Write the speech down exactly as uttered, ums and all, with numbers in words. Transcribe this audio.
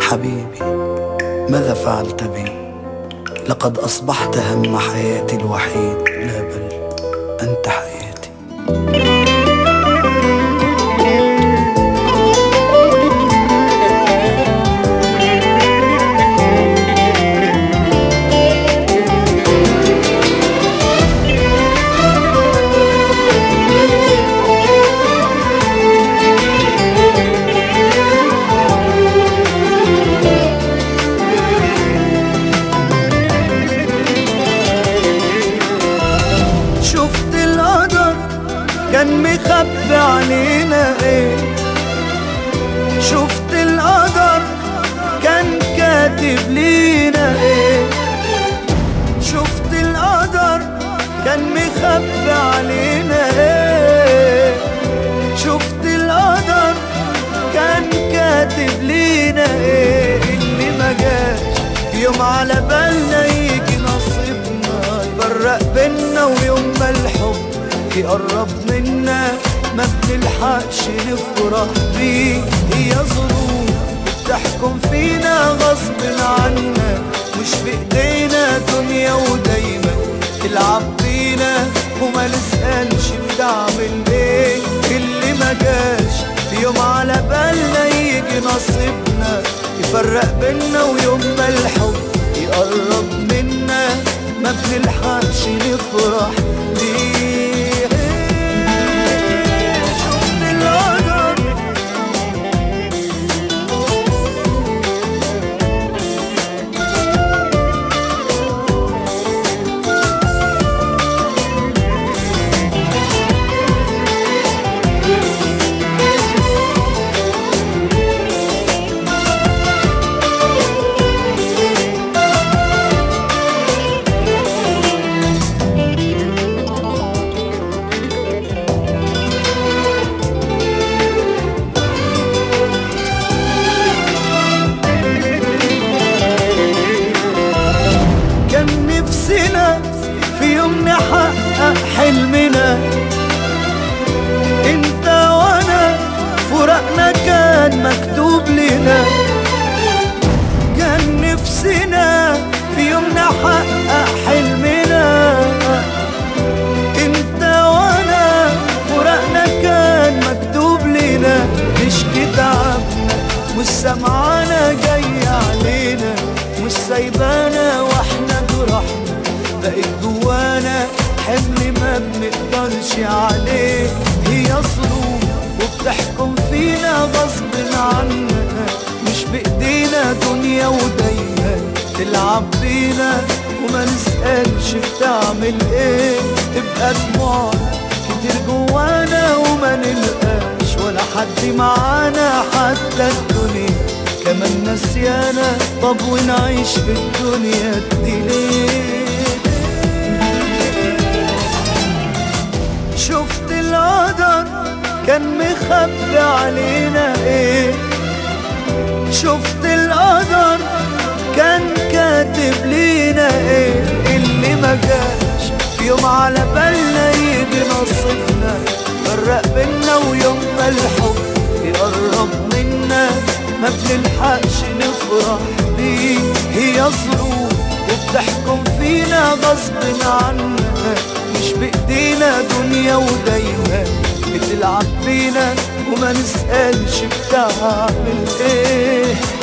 حبيبي ماذا فعلت بي؟ لقد أصبحت هم حياتي الوحيد، لا بل أنت حياتي. كان مخبي علينا ايه؟ شفت القدر كان كاتب لينا ايه؟ شفت القدر كان مخبي علينا ايه؟ شفت القدر كان كاتب لينا ايه؟ اللي ما جاش يوم على بالنا يجي نصيبنا يفرق بينا، ويوم ما الحب يقرب منا ما بنلحقش نفرح بيه. هي ظروف بتحكم فينا غصب عنا، مش بايدينا دنيا ودايما تلعب بينا، وما نسألش بتعمل ايه. اللي ما جاش في يوم على بالنا يجي نصيبنا يفرق بينا، ويوم ما الحب يقرب منا ما بنلحقش نفرح بيه. في يوم نحقق حلمنا انت وانا، فراقنا كان مكتوب لنا. كان نفسنا في يوم نحقق حلمنا انت وانا، فراقنا كان مكتوب لنا. نشكي تعبنا مش سمعانا جاي علينا، مش سايبانا واحنا جرحنا بقت جوانا حمل ما بنقدرش عليه. هي ظروف وبتحكم فينا غصب عنا، مش بايدينا دنيا ودايما تلعب بينا، وما نسألش بتعمل ايه. تبقى دموعنا كتير جوانا وما نلقاش ولا حد معانا، حتى الدنيا كمان نسيانا. طب ونعيش في الدنيا دي ليه؟ شفت القدر كان مخبي علينا ايه؟ شفت القدر كان كاتب لينا ايه؟ اللي ما جاش في يوم على بالنا يجي نصيبنا فرق بينا، ويوم ما الحب يقرب منا ما بنلحقش نفرح بيه. هي ظروف وبتحكم فينا غصب عنا، مش بايدينا دنيا ودايما بتلعب بينا، وما نسألش بتعمل ايه.